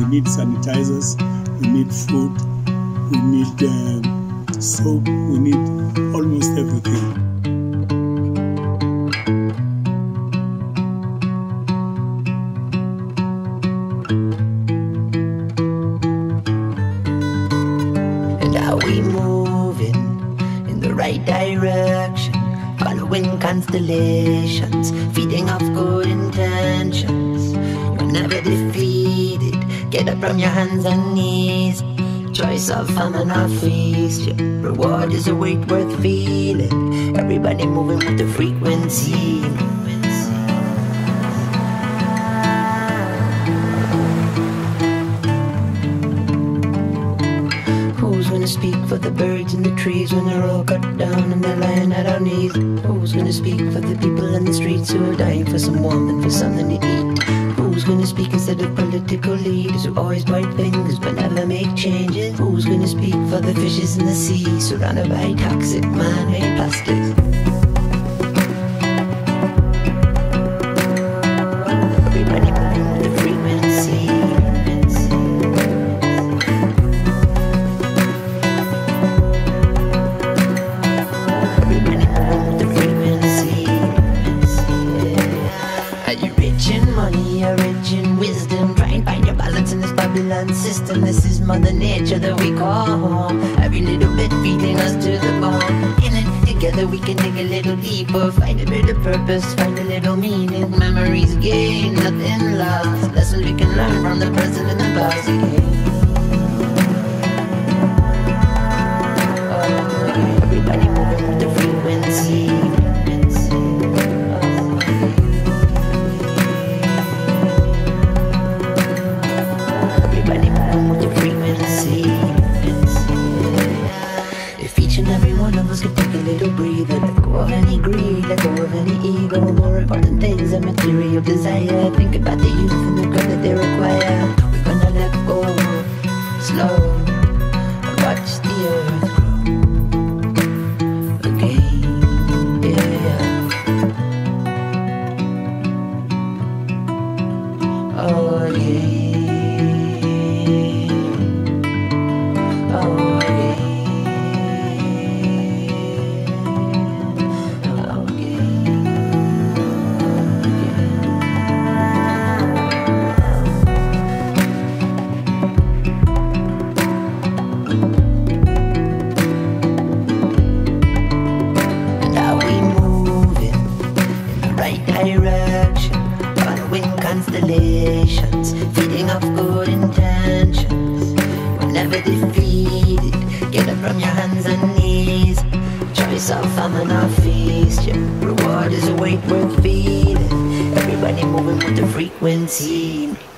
need sanitizers, we need food, we need soap, we need almost everything. Are we moving in the right direction? Following constellations, feeding off good intentions. You're never defeated. Get up from your hands and knees. Choice of famine or feast. Your reward is a weight worth feeling. Everybody moving with the frequency. Who's gonna speak for the birds and the trees when they're all cut down and they're lying at our knees? Who's gonna speak for the people in the streets who are dying for some warmth and for something to eat? Who's gonna speak instead of political leaders who always point fingers but never make changes? Who's gonna speak for the fishes in the sea surrounded by toxic man-made plastics? Everybody moving with the frequency. System, this is Mother Nature that we call home. Every little bit feeding us to the bone. In it together we can dig a little deeper, find a bit of purpose, find a little meaning. Memories gained, nothing lost. Lessons we can learn from the present and the past. Everybody moving with the frequency. If each and every one of us could take a little breather, let go of any greed, let go of any ego. More important things than material desire. Think about the youth and the girl that they require. We're gonna let go, slow, and watch the earth grow again. Yeah. Oh yeah. Direction, following constellations, feeding off good intentions. We're never defeated. Get up from your hands and knees. Choice of famine or feast. Your reward is a weight worth feeling. Everybody moving with the frequency.